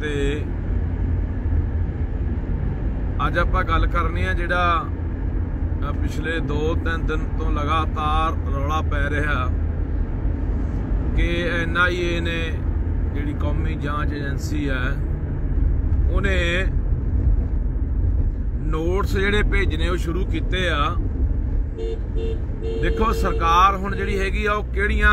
ते अज आपां गल करनी है जिहड़ा पिछले 2-3 दिन तो लगातार रौला पै रहा कि NIA ने जिहड़ी कौमी जांच एजेंसी है उन्हें नोट्स जिहड़े भेजने वो शुरू किए आ। देखो सरकार हुण जिहड़ी हैगी आ ओह किहड़ियां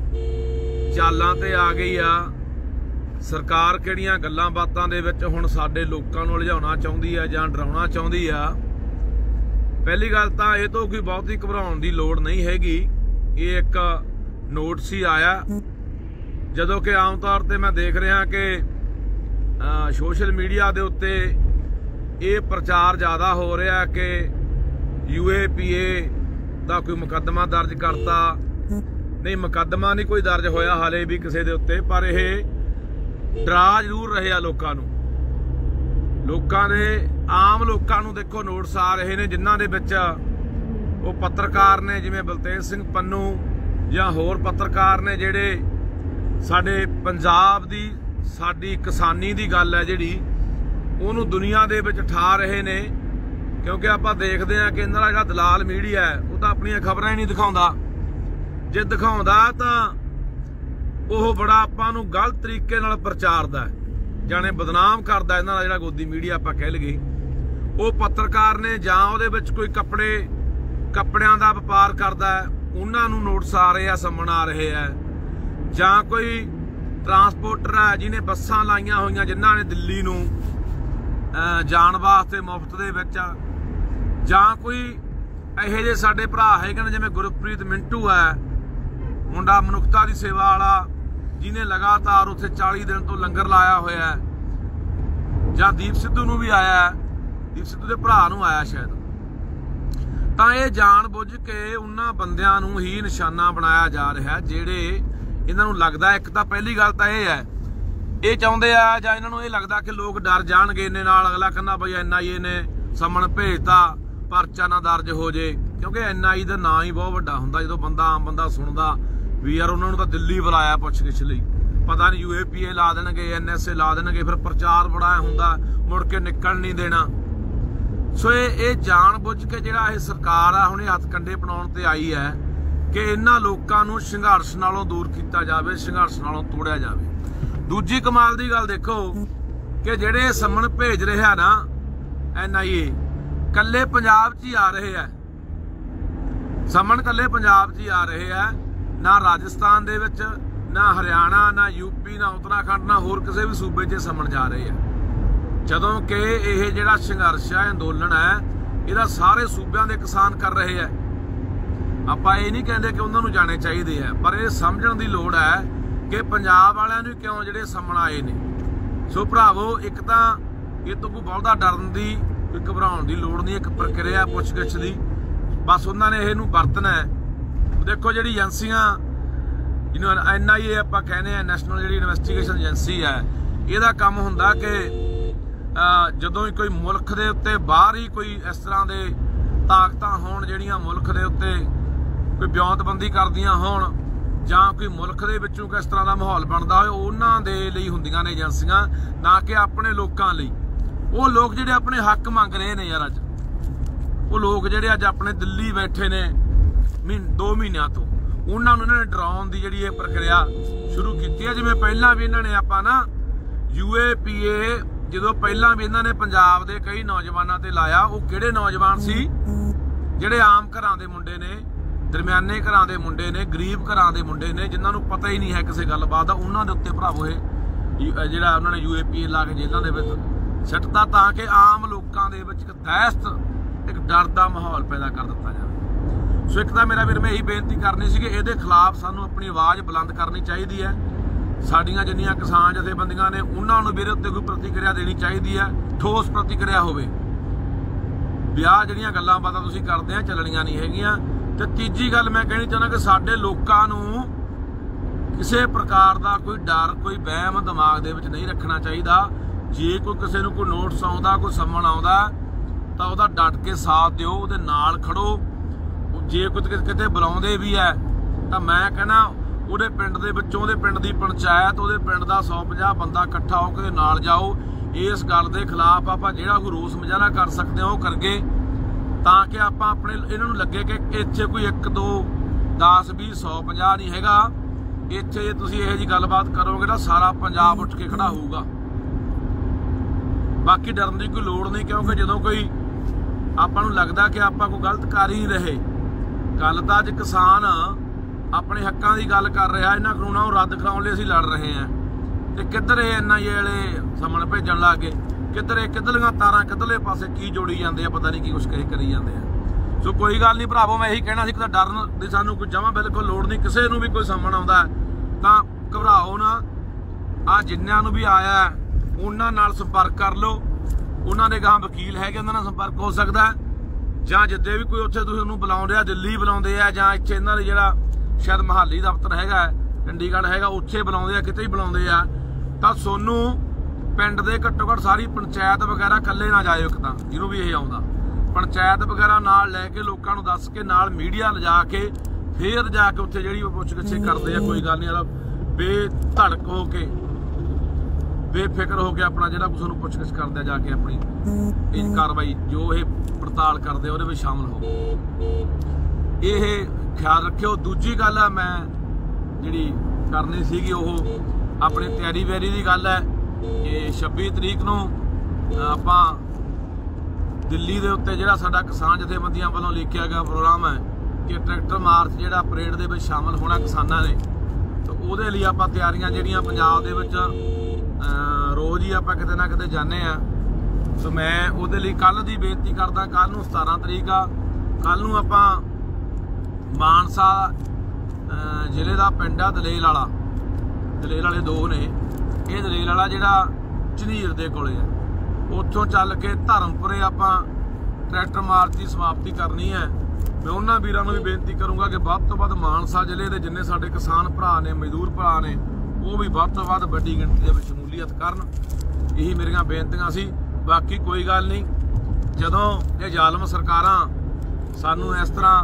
चालां ते आ गई आ। सरकार किहड़ियां गल्लां बातां दे विच हुण साडे लोकां नूं लिजाउणा चाहुंदी आ जां डराउणा चाहुंदी आ। पहली गल तां इह तों कोई बहुती घबराउण दी लोड़ नहीं हैगी। ये एक नोटिस ही आया जदों कि आम तौर ते मैं देख रहा कि सोशल मीडिया दे उत्ते ये प्रचार ज़्यादा हो रहा कि UAPA दा कोई मुकदमा दर्ज करता। नहीं, मुकदमा नहीं कोई दर्ज होया हाले भी किसी दे उत्ते, पर यह डरा जरूर रहे लोकां नूं। लोकां दे आम लोकां नूं देखो नोटिस आ रहे ने जिन्हां दे विच वो पत्रकार ने जिवें बलतेज सिंह पन्नू या होर पत्रकार ने जिहड़े साडे पंजाब दी साडी किसानी दी गल है जिहड़ी उहनूं दुनिया दे विच ठा रहे ने। क्योंकि आपां देखदे हां कि इन्हां दा जिहड़ा दलाल मीडिया है वो तां अपणियां खबरां ही नहीं दिखाउंदा। जे दिखाउंदा तां ओह बड़ा आपां नूं गलत तरीके नाल प्रचारदा है, जाने बदनाम करदा इन्हां दा जिहड़ा गोदी मीडिया आपां कह लईए। वो पत्रकार ने जां उहदे विच कोई कपड़ियां दा वपार करदा है, उन्हां नूं नोटिस आ रहे आ, सम्मन आ रहे है। जां कोई ट्रांसपोर्टर है जिन्हें बसां लाइयां होईयां जिन्हां ने दिल्ली नूं जाण वास्ते मुफ्त दे विच, जां कोई इहो ਜਿਹੇ ਸਾਡੇ ਭਰਾ ਹੈਗੇ ਨੇ जिवें गुरप्रीत मिंटू है मुंडा मनुखता की सेवा वाला जिन्हें लगातार उत्थे 40 दिन तो लंगर लाया होया है, जां दीप सिद्धू नूं भी आया है, दीप सिद्धू के भरा नूं आया शायद। तां ये जान बुझ के उन्हां बंदियां नूं ही निशाना बनाया जा रहा है जिहड़े इन्हां नूं लगदा। एक तां पहली गल तां ये है ये चाहुंदे आ जां इन्हां नूं ये लगदा कि लोग डर जाणगे इन्ने नाल, अगला कहना बई NIA ने समन भेजता परचा ना दर्ज हो जे। क्योंकि NIA का नाम ही बहुत वड्डा हुंदा जदों बंदा आम बंदा सुनदा भी यार उन्होंने तो दिल्ली बुलाया पुछगिछ लई, पता नहीं UAPA ला देणगे, NSA ला देणगे, फिर प्रचार बड़ा हुंदा मुड़ के निकल नहीं देना। सो ये जान बुझ के जिहड़ा ये सरकार आ हुण हथ कंडे बनाउण ते आई है कि इन्हां लोकां नूं संघर्ष नालों दूर किया जावे, संघर्ष नालों तोड़िया जावे। दूजी कमाल दी गल देखो कि जिहड़े सम्मन भेज रहा ना NIA कल्ले पंजाब च ही आ रहे हैं, सम्मन कल्ले पंजाब च ही आ रहे हैं, ना राजस्थान दे विच, ना हरियाणा, ना UP, ना उत्तराखंड, ना होर किसी भी सूबे च सम्मन जा रहे हैं। जदों कि यह जिहड़ा संघर्ष है अंदोलन है इहदा सारे सूबों के किसान कर रहे हैं। आपां ये नहीं कहते कि उन्होंने जाने चाहिए है, पर यह समझण दी लोड़ है कि पंजाब वालियां नूं क्यों जिहड़े सम्मन आए ने। सो भरावो एक तां ये तो कोई बहुता डरन दी कोई घबराउण दी लोड़ नहीं, एक प्रक्रिया पुछगिछ दी बस उन्होंने इहनूं वरतना है। देखो जिहड़ी एजेंसियां जिन्हों NIA आपां कहने हैं नैशनल जिहड़ी इन्वेस्टिगेशन एजेंसी है, इहदा काम हुंदा कि जदों ही कोई मुल्क दे उत्ते बाहर ही कोई इस तरह दे ताकतां होण जिहड़ियां मुल्क दे उत्ते कोई ब्योंतबंदी करदियां होण जां कोई मुल्क दे विचों किस तरह दा माहौल बनदा होए उन्हां दे लई हुंदियां ने एजेंसियां, ना कि अपने लोकां लई। वो लोग जिहड़े अपने हक मंग रहे ने यार, अज वो लोग जिहड़े अज अपने दिल्ली बैठे ने 2 महीनों तो उन्हां नूं इन्हां ने डराउण दी जिहड़ी ये प्रक्रिया शुरू कीती है। जिवें पहलां भी इन्हां ने आपां ना UAPA जदों पहलां भी इन्हां ने पंजाब दे कई नौजवानों ते लाया, वो किहड़े नौजवान सी जिहड़े आम घरां दे मुंडे ने, दरमियाने घरां दे मुंडे ने, गरीब घरां दे मुंडे ने, जिन्हां नूं पता ही नहीं है किसी गलबात दा, उन्हां दे उत्ते भरावो ये जिहड़ा उन्हां ने UAPA ला के जेलां दे विच सट्टदा ताकि आम लोगों के विच एक दहशत एक डर का माहौल पैदा कर दिता जाए। सो एक तां मेरा वीर मैं यही बेनती करनी सी कि इहदे खिलाफ सानूं अपनी आवाज़ बुलंद करनी चाहिए है। साडियां जिन्नियां किसान जथेबंदियां ने उन्हां नूं वीरे उत्ते कोई प्रतिक्रिया देनी चाहिए है, ठोस प्रतिक्रिया होवे। विआह जिहड़ियां गल्लां बातां तुसीं करदे आ चलणीਆਂ नहीं हैगीਆਂ। ते तीजी गल मैं कहनी चाहना कि साडे लोकां नूं किसी प्रकार का कोई डर कोई वहम दिमाग दे विच नहीं रखना चाहिए। जे कोई किसी नूं कोई नोटिस आउंदा कोई सम्मन आउंदा तां उहदा डट के साथ दिओ, उहदे नाल खड़ो। जे कोई किते बुलाउंदे भी है तां मैं कहना ਉਹਦੇ ਪਿੰਡ ਦੇ ਵਿੱਚੋਂ, ਉਹਦੇ ਪਿੰਡ ਦੀ ਪੰਚਾਇਤ, ਉਹਦੇ ਪਿੰਡ ਦਾ 150 ਬੰਦਾ ਇਕੱਠਾ ਹੋ ਕੇ ਨਾਲ ਜਾਓ। ਇਸ ਗੱਲ ਦੇ ਖਿਲਾਫ ਆਪਾਂ ਜਿਹੜਾ ਕੋਈ ਰੋਸ ਮੁਜ਼ਾਹਰਾ ਕਰ ਸਕਦੇ ਹਾਂ ਉਹ ਕਰਗੇ, ਤਾਂ ਕਿ ਆਪਾਂ ਆਪਣੇ ਇਹਨਾਂ ਨੂੰ ਲੱਗੇ ਕਿ ਇੱਥੇ ਕੋਈ 1 2 10 20 150 ਨਹੀਂ ਹੈਗਾ। ਇੱਥੇ ਜੇ ਤੁਸੀਂ ਇਹੋ ਜਿਹੀ ਗੱਲਬਾਤ ਕਰੋਗੇ ਤਾਂ ਸਾਰਾ ਪੰਜਾਬ ਉੱਠ ਕੇ ਖੜਾ ਹੋਊਗਾ। ਬਾਕੀ ਡਰਨ ਦੀ ਕੋਈ ਲੋੜ ਨਹੀਂ, ਕਿਉਂਕਿ ਜਦੋਂ ਕੋਈ ਆਪਾਂ ਨੂੰ ਲੱਗਦਾ ਕਿ ਆਪਾਂ ਕੋਈ ਗਲਤ ਕਰ ਹੀ ਰਹੇ, ਗੱਲ ਤਾਂ ਅੱਜ ਕਿਸਾਨ ਆਪਣੇ ਹੱਕਾਂ ਦੀ ਗੱਲ ਕਰ ਰਿਹਾ, ਇਹਨਾਂ ਕਾਨੂੰਨਾਂ ਨੂੰ ਰੱਦ ਕਰਾਉਣ ਲਈ ਅਸੀਂ ਲੜ ਰਹੇ ਹਾਂ। ਤੇ ਕਿੱਧਰ ਇਹ NIA ਵਾਲੇ ਸਮਣ ਭੇਜਣ ਲੱਗ ਗਏ, ਕਿੱਧਰਲੀਆਂ ਤਾਰਾਂ ਕਿੱਧਰਲੇ ਪਾਸੇ ਕੀ ਜੋੜੀ ਜਾਂਦੇ ਆ, ਪਤਾ ਨਹੀਂ ਕੀ ਕੁਛ ਕਰੀ ਜਾਂਦੇ ਆ। ਸੋ ਕੋਈ ਗੱਲ ਨਹੀਂ ਭਰਾਵੋ, ਮੈਂ ਇਹੀ ਕਹਿਣਾ ਸੀ ਕਿ ਡਰਨ ਦੀ ਸਾਨੂੰ ਕੋਈ ਜਮਾਂ ਬਿਲਕੁਲ ਲੋੜ ਨਹੀਂ। ਕਿਸੇ ਨੂੰ ਵੀ ਕੋਈ ਸਮਣ ਆਉਂਦਾ ਤਾਂ ਘਬਰਾਓ ਨਾ। ਆ ਜਿੰਨਿਆਂ ਨੂੰ ਵੀ ਆਇਆ ਉਹਨਾਂ ਨਾਲ ਸੰਪਰਕ ਕਰ ਲਓ, ਉਹਨਾਂ ਦੇ ਗਾਂ ਵਕੀਲ ਹੈਗੇ, ਉਹਨਾਂ ਨਾਲ ਸੰਪਰਕ ਹੋ ਸਕਦਾ। ਜਾਂ ਜਿੱਦੇ ਵੀ ਕੋਈ ਉੱਥੇ ਤੁਸੀਂ ਉਹਨੂੰ ਬੁਲਾਉਂਦੇ ਆ, ਦਿੱਲੀ ਬੁਲਾਉਂਦੇ ਆ, ਜਾਂ ਇੱਥੇ ਇਹਨਾਂ ਦੇ ਜਿਹੜਾ ਸ਼ਾਇਦ ਮਹਾਲੀ ਦਫ਼ਤਰ ਹੈਗਾ, ਚੰਡੀਗੜ੍ਹ ਹੈਗਾ, ਉੱਥੇ ਬੁਲਾਉਂਦੇ ਆ, ਕਿਤੇ ਹੀ ਬੁਲਾਉਂਦੇ ਆ, ਤਾਂ ਸੋਨੂੰ ਪਿੰਡ ਦੇ ਘੱਟੋ ਘੱਟ ਸਾਰੀ ਪੰਚਾਇਤ ਵਗੈਰਾ ਇਕੱਲੇ ਨਾ ਜਾਇਓ। ਇੱਕ ਤਾਂ ਜਿਹਨੂੰ ਵੀ ਇਹ ਆਉਂਦਾ, ਪੰਚਾਇਤ ਵਗੈਰਾ ਨਾਲ ਲੈ ਕੇ ਲੋਕਾਂ ਨੂੰ ਦੱਸ ਕੇ, ਨਾਲ ਮੀਡੀਆ ਲਿਜਾ ਕੇ, ਫੇਰ ਜਾ ਕੇ ਉੱਥੇ ਜਿਹੜੀ ਉਹ ਪੁੱਛ ਗਿੱਛ ਕਰਦੇ ਆ। ਕੋਈ ਗੱਲ ਨਹੀਂ ਯਾਰ, ਬੇਧੜਕ ਹੋ ਕੇ, ਬੇਫਿਕਰ ਹੋ ਕੇ ਆਪਣਾ ਜਿਹੜਾ ਕੁਛ ਨੂੰ ਪੁੱਛ ਗਿੱਛ ਕਰਦੇ ਆ, ਜਾ ਕੇ ਆਪਣੀ ਇਹ ਕਾਰਵਾਈ ਜੋ ਇਹ ਪੜਤਾਲ ਕਰਦੇ ਉਹਦੇ ਵਿੱਚ ਸ਼ਾਮਲ ਹੋ। ਇਹ ਖਿਆਲ ਰੱਖਿਓ। ਦੂਜੀ ਗੱਲ ਆ ਮੈਂ ਜਿਹੜੀ ਕਰਨੀ ਸੀਗੀ, ਉਹ ਆਪਣੀ ਤਿਆਰੀ ਵੈਰੀ ਦੀ ਗੱਲ ਹੈ ਕਿ 26 ਤਰੀਕ ਨੂੰ ਆਪਾਂ ਦਿੱਲੀ ਦੇ ਉੱਤੇ ਜਿਹੜਾ ਸਾਡਾ ਕਿਸਾਨ ਜਥੇਬੰਦੀਆਂ ਵੱਲੋਂ ਲਿਖਿਆ ਗਿਆ ਪ੍ਰੋਗਰਾਮ ਹੈ ਕਿ ਟਰੈਕਟਰ ਮਾਰਚ ਜਿਹੜਾ ਪਰੇਡ ਦੇ ਵਿੱਚ ਸ਼ਾਮਲ ਹੋਣਾ ਕਿਸਾਨਾਂ ਨੇ। ਤਾਂ ਉਹਦੇ ਲਈ ਆਪਾਂ ਤਿਆਰੀਆਂ ਜਿਹੜੀਆਂ ਪੰਜਾਬ ਦੇ ਵਿੱਚ ਰੋਜ਼ ਹੀ ਆਪਾਂ ਕਿਤੇ ਨਾ ਕਿਤੇ ਜਾਂਦੇ ਆ। ਸੋ ਮੈਂ ਉਹਦੇ ਲਈ ਕੱਲ ਦੀ ਬੇਨਤੀ ਕਰਦਾ, ਕੱਲ ਨੂੰ 17 ਤਰੀਕ ਆ, ਕੱਲ ਨੂੰ ਆਪਾਂ ਮਾਨਸਾ ਜ਼ਿਲ੍ਹੇ ਦਾ ਪਿੰਡ ਆ ਦਲੇਲ ਵਾਲੇ 2 ਨੇ। ਇਹ ਦਲੇਲ ਵਾਲਾ ਜਿਹੜਾ ਝਨੀਰ ਦੇ ਕੋਲੇ ਆ, ਉੱਥੋਂ ਚੱਲ ਕੇ ਧਰਮਪੁਰੇ ਆਪਾਂ ਟਰੈਕਟਰ ਮਾਰਚ ਦੀ ਸਮਾਪਤੀ ਕਰਨੀ ਹੈ। ਮੈਂ ਉਹਨਾਂ ਵੀਰਾਂ ਨੂੰ ਵੀ ਬੇਨਤੀ ਕਰੂੰਗਾ ਕਿ ਵੱਧ ਤੋਂ ਵੱਧ ਮਾਨਸਾ ਜ਼ਿਲ੍ਹੇ ਦੇ ਜਿੰਨੇ ਸਾਡੇ ਕਿਸਾਨ ਭਰਾ ਨੇ, ਮਜ਼ਦੂਰ ਭਰਾ ਨੇ, ਉਹ ਵੀ ਵੱਧ ਤੋਂ ਵੱਧ ਵੱਡੀ ਗਿਣਤੀ ਦੇ ਵਿੱਚ ਸ਼ਮੂਲੀਅਤ ਕਰਨ। ਇਹੀ ਮੇਰੀਆਂ ਬੇਨਤੀਆਂ ਸੀ। ਬਾਕੀ ਕੋਈ ਗੱਲ ਨਹੀਂ, ਜਦੋਂ ਇਹ ਜ਼ਾਲਮ ਸਰਕਾਰਾਂ ਸਾਨੂੰ ਇਸ ਤਰ੍ਹਾਂ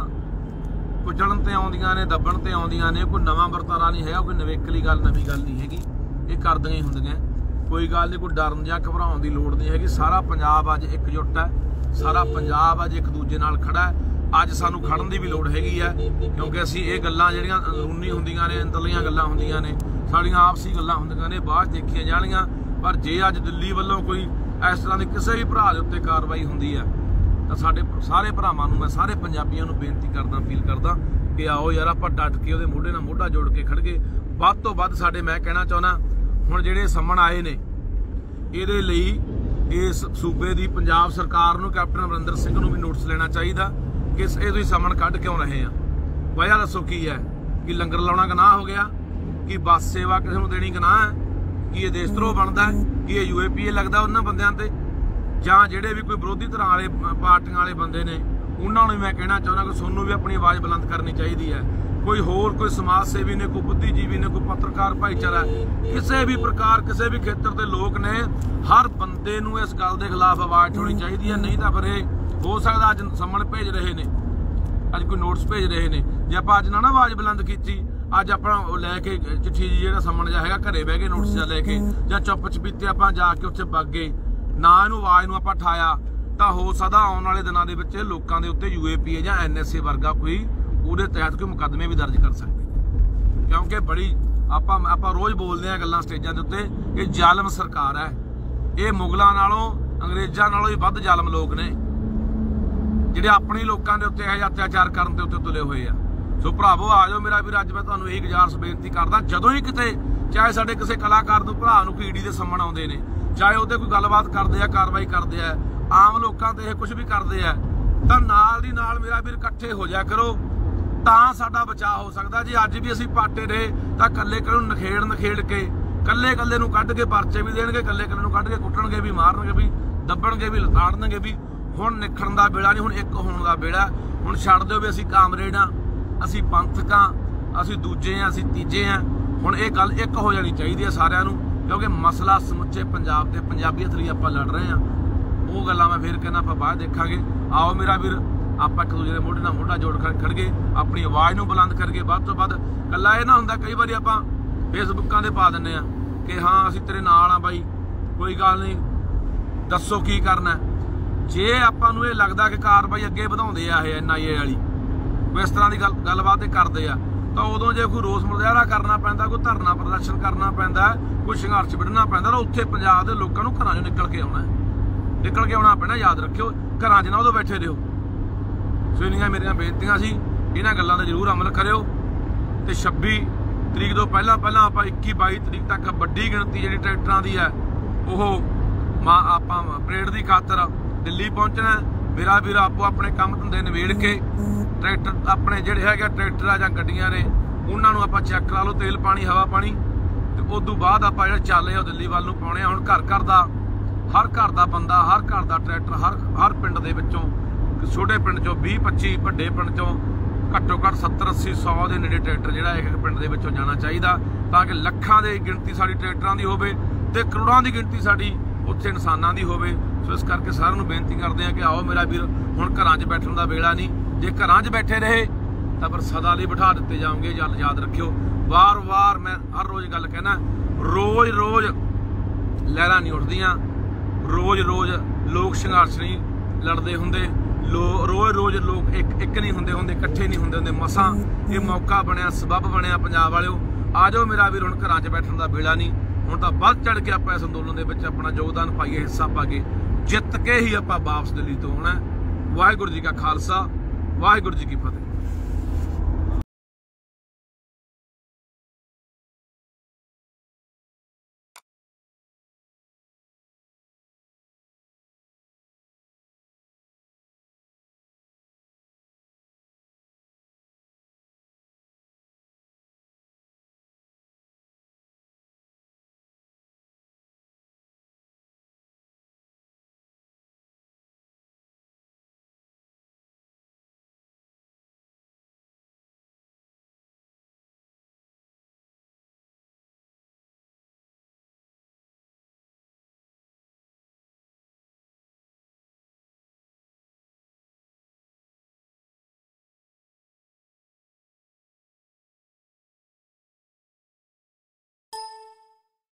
ਕੁਚਲਣ ਤੇ ਆਉਂਦੀਆਂ ਨੇ, ਦੱਬਣ ਤੇ ਆਉਂਦੀਆਂ ਨੇ, ਕੋਈ ਨਵਾਂ ਵਰਤਾਰਾ ਨਹੀਂ ਹੈਗਾ, ਕੋਈ ਨਵੇਕਲੀ ਗੱਲ, ਨਵੀਂ ਗੱਲ ਨਹੀਂ ਹੈਗੀ, ਇਹ ਕਰਦੀਆਂ ਹੀ ਹੁੰਦੀਆਂ। ਕੋਈ ਗੱਲ ਨਹੀਂ, ਕੋਈ ਡਰਨ ਜਾਂ ਘਬਰਾਉਣ ਦੀ ਲੋੜ ਨਹੀਂ ਹੈਗੀ। ਸਾਰਾ ਪੰਜਾਬ ਅੱਜ ਇਕਜੁੱਟ ਹੈ, ਸਾਰਾ ਪੰਜਾਬ ਅੱਜ ਇੱਕ ਦੂਜੇ ਨਾਲ ਖੜਾ ਹੈ। ਅੱਜ ਸਾਨੂੰ ਖੜਨ ਦੀ ਵੀ ਲੋੜ ਹੈਗੀ ਹੈ, ਕਿਉਂਕਿ ਅਸੀਂ ਇਹ ਗੱਲਾਂ ਜਿਹੜੀਆਂ ਅੰਦਰੂਨੀ ਹੁੰਦੀਆਂ ਨੇ, ਅੰਦਰਲੀਆਂ ਗੱਲਾਂ ਹੁੰਦੀਆਂ ਨੇ, ਸਾਡੀਆਂ ਆਪਸੀ ਗੱਲਾਂ ਹੁੰਦੀਆਂ ਨੇ, ਬਾਅਦ ਦੇਖੀਆਂ ਜਾਣੀਆਂ। ਪਰ ਜੇ ਅੱਜ ਦਿੱਲੀ ਵੱਲੋਂ ਕੋਈ ਇਸ ਤਰ੍ਹਾਂ ਦੀ ਕਿਸੇ ਵੀ ਭਰਾ ਦੇ ਉੱਤੇ ਕਾਰਵਾਈ ਹੁੰਦੀ ਹੈ ਤਾਂ ਸਾਡੇ ਸਾਰੇ ਭਰਾਵਾਂ ਨੂੰ, ਮੈਂ ਸਾਰੇ ਪੰਜਾਬੀਆਂ ਨੂੰ ਬੇਨਤੀ ਕਰਦਾ, ਅਪੀਲ ਕਰਦਾ ਕਿ ਆਓ ਯਾਰ ਆਪਾਂ ਡਟ ਕੇ ਉਹਦੇ ਮੋਢੇ ਨਾਲ ਮੋਢਾ ਜੋੜ ਕੇ ਖੜ ਗਏ। ਵੱਧ ਤੋਂ ਵੱਧ ਸਾਡੇ, ਮੈਂ ਕਹਿਣਾ ਚਾਹੁੰਦਾ, ਹੁਣ ਜਿਹੜੇ ਸੰਮਣ ਆਏ ਨੇ ਇਹਦੇ ਲਈ ਇਸ ਸੂਬੇ ਦੀ ਪੰਜਾਬ ਸਰਕਾਰ ਨੂੰ, ਕੈਪਟਨ ਅਮਰਿੰਦਰ ਸਿੰਘ ਨੂੰ ਵੀ ਨੋਟਿਸ ਲੈਣਾ ਚਾਹੀਦਾ ਕਿ ਇਹ ਤੁਸੀਂ ਸੰਮਣ ਕੱਢ ਕਿਉਂ ਰਹੇ ਆ। ਵਜ੍ਹਾ ਦੱਸੋ ਕੀ ਹੈ? ਕਿ ਲੰਗਰ ਲਾਉਣਾ ਗੁਨਾਹ ਹੋ ਗਿਆ? ਕਿ ਬੱਸ ਸੇਵਾ ਕਿਸੇ ਨੂੰ ਦੇਣੀ ਗੁਨਾਹ ਹੈ? ਕਿ ਇਹ ਦੇਸ਼ ਧਰੋਹ ਬਣਦਾ? ਕਿ ਇਹ UAPA ਲੱਗਦਾ ਉਹਨਾਂ ਬੰਦਿਆਂ ਤੇ? ਜਾਂ ਜਿਹੜੇ ਵੀ ਕੋਈ ਵਿਰੋਧੀ ਧਿਰਾਂ ਵਾਲੇ ਪਾਰਟੀਆਂ ਵਾਲੇ ਬੰਦੇ ਨੇ, ਉਹਨਾਂ ਨੂੰ ਮੈਂ ਕਹਿਣਾ ਚਾਹੁੰਦਾ ਕਿ ਤੁਹਾਨੂੰ ਵੀ ਆਪਣੀ ਆਵਾਜ਼ ਬੁਲੰਦ ਕਰਨੀ ਚਾਹੀਦੀ ਹੈ। ਕੋਈ ਹੋਰ ਕੋਈ ਸਮਾਜ ਸੇਵੀ ਨੇ, ਕੋਈ ਬੁੱਧੀਜੀਵੀ ਨੇ, ਕੋਈ ਪੱਤਰਕਾਰ ਭਾਈਚਾਰਾ, ਕਿਸੇ ਵੀ ਪ੍ਰਕਾਰ, ਕਿਸੇ ਵੀ ਖੇਤਰ ਦੇ ਲੋਕ ਨੇ, ਹਰ ਬੰਦੇ ਨੂੰ ਇਸ ਗੱਲ ਦੇ ਖਿਲਾਫ ਆਵਾਜ਼ ਉਠਾਉਣੀ ਚਾਹੀਦੀ ਹੈ। ਨਹੀਂ ਤਾਂ ਫਿਰ ਇਹ ਹੋ ਸਕਦਾ ਅੱਜ ਸੰਮਣ ਭੇਜ ਰਹੇ ਨੇ, ਅੱਜ ਕੋਈ ਨੋਟਿਸ ਭੇਜ ਰਹੇ ਨੇ, ਜੇ ਆਪਾਂ ਅੱਜ ਨਾ ਆਵਾਜ਼ ਬੁਲੰਦ ਕੀਤੀ, ਅੱਜ ਆਪਣਾ ਲੈ ਕੇ ਚਿੱਠੀ ਜੀ ਜਿਹੜਾ ਸੰਮਣ ਜਾ ਹੈਗਾ ਘਰੇ ਬਹਿ ਕੇ ਨੋਟਿਸ ਜਾ ਲੈ ਕੇ, ਜਾਂ ਚੁੱਪ ਚਪੀਤੇ ਆਪਾਂ ਜਾ ਕੇ ਉੱਥੇ ਵਗ ਗਏ, ਨਾ ਇਹਨੂੰ ਆਵਾਜ਼ ਨੂੰ ਆਪਾਂ ਠਾਇਆ, ਤਾਂ ਹੋ ਸਕਦਾ ਆਉਣ ਵਾਲੇ ਦਿਨਾਂ ਦੇ ਵਿੱਚ ਲੋਕਾਂ ਦੇ ਉੱਤੇ UAPA ਜਾਂ NSA ਵਰਗਾ ਕੋਈ ਉਹਦੇ ਤਹਿਤ ਕੋਈ ਮੁਕੱਦਮੇ ਵੀ ਦਰਜ ਕਰ ਸਕਦੇ। ਕਿਉਂਕਿ ਬੜੀ ਆਪਾਂ ਰੋਜ਼ ਬੋਲਦੇ ਹਾਂ ਗੱਲਾਂ ਸਟੇਜਾਂ ਦੇ ਉੱਤੇ, ਇਹ ਜ਼ਾਲਮ ਸਰਕਾਰ ਹੈ। ਇਹ ਮੁਗਲਾਂ ਨਾਲੋਂ, ਅੰਗਰੇਜ਼ਾਂ ਨਾਲੋਂ ਵੀ ਵੱਧ ਜ਼ਾਲਮ ਲੋਕ ਨੇ ਜਿਹੜੇ ਆਪਣੇ ਲੋਕਾਂ ਦੇ ਉੱਤੇ ਇਹ ਅਤਿਆਚਾਰ ਕਰਨ ਦੇ ਉੱਤੇ ਤੁਲੇ ਹੋਏ ਆ। ਸੋ ਭਰਾਵੋ ਆ ਜਾਓ ਮੇਰਾ ਵੀਰ, ਅੱਜ ਮੈਂ ਤੁਹਾਨੂੰ ਇਹੀ ਗੁਜ਼ਾਰਿਸ਼ ਬੇਨਤੀ ਕਰਦਾ, ਜਦੋਂ ਹੀ ਕਿਤੇ ਚਾਹੇ ਸਾਡੇ ਕਿਸੇ ਕਲਾਕਾਰ ਨੂੰ, ਭਰਾ ਨੂੰ ਕੋਈ ED ਦੇ ਸੰਮਣ ਆਉਂਦੇ ਨੇ, ਚਾਹੇ ਉਹਦੇ ਕੋਈ ਗੱਲਬਾਤ ਕਰਦੇ ਆ, ਕਾਰਵਾਈ ਕਰਦੇ ਆ, ਆਮ ਲੋਕਾਂ ਤੇ ਇਹ ਕੁਝ ਵੀ ਕਰਦੇ ਆ, ਤਾਂ ਨਾਲ ਦੀ ਨਾਲ ਮੇਰਾ ਵੀਰ ਇਕੱਠੇ ਹੋ ਜਾਇਆ ਕਰੋ, ਤਾਂ ਸਾਡਾ ਬਚਾਅ ਹੋ ਸਕਦਾ। ਜੇ ਅੱਜ ਵੀ ਅਸੀਂ ਪਾਟੇ ਰਹੇ ਤਾਂ ਕੱਲੇ ਕੱਲੇ ਨੂੰ ਨਖੇੜ ਕੇ, ਕੱਲੇ ਨੂੰ ਕੱਢ ਕੇ ਪਰਚੇ ਵੀ ਦੇਣਗੇ, ਕੱਲੇ ਨੂੰ ਕੱਢ ਕੇ ਕੁੱਟਣਗੇ ਵੀ, ਮਾਰਨਗੇ ਵੀ, ਦੱਬਣਗੇ ਵੀ, ਲਤਾੜਨਗੇ ਵੀ। ਹੁਣ ਨਿਖੜਨ ਦਾ ਵੇਲਾ ਨਹੀਂ, ਹੁਣ ਇੱਕ ਹੋਣ ਦਾ ਵੇਲਾ। ਹੁਣ ਛੱਡ ਦਿਓ ਵੀ ਅਸੀਂ ਕਾਮਰੇਡ ਆ, ਅਸੀਂ ਪੰਥਕ ਆ, ਅਸੀਂ ਦੂਜੇ ਆ, ਅਸੀਂ ਤੀਜੇ ਆ। ਹੁਣ ਇਹ ਗੱਲ ਇੱਕ ਹੋ ਜਾਣੀ ਚਾਹੀਦੀ ਹੈ ਸਾਰਿਆਂ ਨੂੰ, ਕਿਉਂਕਿ ਮਸਲਾ ਸਮੁੱਚੇ ਪੰਜਾਬ ਤੇ ਪੰਜਾਬੀਅਤ ਲਈ ਆਪਾਂ ਲੜ ਰਹੇ ਆ। ਉਹ ਗੱਲਾਂ ਮੈਂ ਫਿਰ ਕਹਿੰਦਾ ਆਪਾਂ ਬਾਅਦ ਦੇਖਾਂਗੇ। ਆਓ ਮੇਰਾ ਵੀਰ, ਆਪਾਂ ਇੱਕ ਦੂਜੇ ਦੇ ਮੋਢੇ ਨਾਲ ਮੋਢਾ ਜੋੜ ਖੜ ਗਏ, ਆਪਣੀ ਆਵਾਜ਼ ਨੂੰ ਬੁਲੰਦ ਕਰਕੇ ਵੱਧ ਤੋਂ ਵੱਧ। ਇਕੱਲਾ ਇਹ ਨਾ ਹੁੰਦਾ, ਕਈ ਵਾਰੀ ਆਪਾਂ ਫੇਸਬੁੱਕਾਂ ਤੇ ਪਾ ਦਿੰਦੇ ਆ ਕਿ ਹਾਂ ਅਸੀਂ ਤੇਰੇ ਨਾਲ ਆ ਬਾਈ, ਕੋਈ ਗੱਲ ਨਹੀਂ, ਦੱਸੋ ਕੀ ਕਰਨਾ। ਜੇ ਆਪਾਂ ਨੂੰ ਇਹ ਲੱਗਦਾ ਕਿ ਕਾਰਵਾਈ ਅੱਗੇ ਵਧਾਉਂਦੇ ਆ ਇਹ NIA ਵਾਲੀ, ਕੋਈ ਇਸ ਤਰ੍ਹਾਂ ਦੀ ਗੱਲਬਾਤ ਕਰਦੇ ਆ, ਤਾਂ ਉਦੋਂ ਜੇ ਕੋਈ ਰੋਸ ਮੁਜ਼ਾਹਰਾ ਕਰਨਾ ਪੈਂਦਾ, ਕੋਈ ਧਰਨਾ ਪ੍ਰਦਰਸ਼ਨ ਕਰਨਾ ਪੈਂਦਾ, ਕੋਈ ਸੰਘਰਸ਼ ਵਿੱਢਣਾ ਪੈਂਦਾ, ਤਾਂ ਉੱਥੇ ਪੰਜਾਬ ਦੇ ਲੋਕਾਂ ਨੂੰ ਘਰਾਂ 'ਚੋਂ ਨਿਕਲ ਕੇ ਆਉਣਾ ਪੈਣਾ। ਯਾਦ ਰੱਖਿਓ, ਘਰਾਂ 'ਚ ਨਾ ਉਦੋਂ ਬੈਠੇ ਰਹੋ। ਸੋ ਇੰਨੀਆਂ ਮੇਰੀਆਂ ਬੇਨਤੀਆਂ ਸੀ, ਇਹਨਾਂ ਗੱਲਾਂ 'ਤੇ ਜ਼ਰੂਰ ਅਮਲ ਕਰਿਓ। ਤੇ 26 ਤਰੀਕ ਤੋਂ ਪਹਿਲਾਂ ਆਪਾਂ 21-22 ਤਰੀਕ ਤੱਕ ਵੱਡੀ ਗਿਣਤੀ ਜਿਹੜੀ ਟਰੈਕਟਰਾਂ ਦੀ ਹੈ ਉਹ ਆਪਾਂ ਪਰੇਡ ਦੀ ਖਾਤਰ ਦਿੱਲੀ ਪਹੁੰਚਣਾ। ਮੇਰਾ ਵੀਰ ਆਪੋ ਆਪਣੇ ਕੰਮ ਧੰਦੇ ਨਿਬੇੜ ਕੇ ਟਰੈਕਟਰ ਆਪਣੇ ਜਿਹੜੇ ਹੈਗੇ ਟਰੈਕਟਰ ਆ ਜਾਂ ਗੱਡੀਆਂ ਨੇ ਉਹਨਾਂ ਨੂੰ ਆਪਾਂ ਚੈੱਕ ਕਰਾ ਲਓ, ਤੇਲ ਪਾਣੀ ਹਵਾ ਪਾਣੀ, ਤੇ ਉਸ ਤੋਂ ਬਾਅਦ ਆਪਾਂ ਜਿਹੜੇ ਚੱਲੇ ਆ ਦਿੱਲੀ ਵੱਲ ਨੂੰ ਪਾਉਣੇ ਆ। ਹੁਣ ਘਰ ਦਾ ਹਰ ਘਰ ਦਾ ਬੰਦਾ, ਹਰ ਘਰ ਦਾ ਟਰੈਕਟਰ, ਹਰ ਪਿੰਡ ਦੇ ਵਿੱਚੋਂ, ਛੋਟੇ ਪਿੰਡ ਚੋਂ 20-25, ਵੱਡੇ ਪਿੰਡ ਚੋਂ ਘੱਟੋ ਘੱਟ 70-80-100 ਦੇ ਨੇੜੇ ਟਰੈਕਟਰ ਜਿਹੜਾ ਇੱਕ ਪਿੰਡ ਦੇ ਵਿੱਚੋਂ ਜਾਣਾ ਚਾਹੀਦਾ, ਤਾਂ ਕਿ ਲੱਖਾਂ ਦੀ ਗਿਣਤੀ ਸਾਡੀ ਟਰੈਕਟਰਾਂ ਦੀ ਹੋਵੇ ਤੇ ਕਰੋੜਾਂ ਦੀ ਗਿਣਤੀ ਸਾਡੀ ਉੱਥੇ ਇਨਸਾਨਾਂ ਦੀ ਹੋਵੇ। ਸੋ ਇਸ ਕਰਕੇ ਸਾਰਿਆਂ ਨੂੰ ਬੇਨਤੀ ਕਰਦੇ ਆ ਕਿ ਆਓ ਮੇਰਾ ਵੀਰ, ਹੁਣ ਘਰਾਂ 'ਚ ਬੈਠਣ ਦਾ ਵੇਲਾ ਨਹੀਂ। ਜੇ ਘਰਾਂ 'ਚ ਬੈਠੇ ਰਹੇ ਤਾਂ ਫਿਰ ਸਦਾ ਲਈ ਬਿਠਾ ਦਿੱਤੇ ਜਾਓਗੇ। ਯਾਦ ਰੱਖਿਓ, ਵਾਰ-ਵਾਰ ਮੈਂ ਹਰ ਰੋਜ਼ ਗੱਲ ਕਹਿਣਾ, ਰੋਜ਼ ਲਹਿਰਾਂ ਨਹੀਂ ਉੱਠਦੀਆਂ, ਰੋਜ਼ ਲੋਕ ਸੰਘਰਸ਼ ਨਹੀਂ ਲੜਦੇ ਹੁੰਦੇ, ਰੋਜ਼ ਲੋਕ ਇੱਕ ਨਹੀਂ ਹੁੰਦੇ, ਇਕੱਠੇ ਨਹੀਂ ਹੁੰਦੇ। ਮਸਾਂ ਇਹ ਮੌਕਾ ਬਣਿਆ, ਸਬੱਬ ਬਣਿਆ ਪੰਜਾਬ ਵਾਲਿਓ। ਆ ਜਾਓ ਮੇਰਾ ਵੀਰ, ਹੁਣ ਘਰਾਂ 'ਚ ਬੈਠਣ ਦਾ ਵੇਲਾ ਨਹੀਂ। ਹੁਣ ਤਾਂ ਵੱਧ ਚੜ ਕੇ ਆਪਾਂ ਇਸ ਅੰਦੋਲਨ ਦੇ ਵਿੱਚ ਆਪਣਾ ਯੋਗਦਾਨ ਪਾਈਏ, ਹਿੱਸਾ ਪਾ ਕੇ ਜਿੱਤ ਕੇ ਹੀ ਆਪਾਂ ਵਾਪਸ ਦਿੱਲੀ ਤੋਂ ਆਉਣਾ। ਵਾਹਿਗੁਰੂ ਜੀ ਕਾ ਖਾਲਸਾ, ਵਾਹਿਗੁਰੂ ਜੀ ਕੀ ਫਤਿਹ।